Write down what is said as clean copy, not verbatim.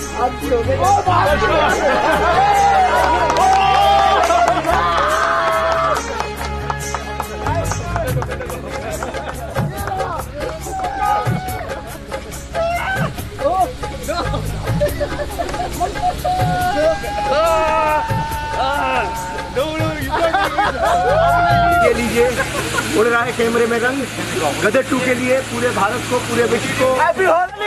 ये लीजिए, उड़ रहा है कैमरे में रंग गदर 2 के लिए पूरे भारत को, पूरे विश्व को।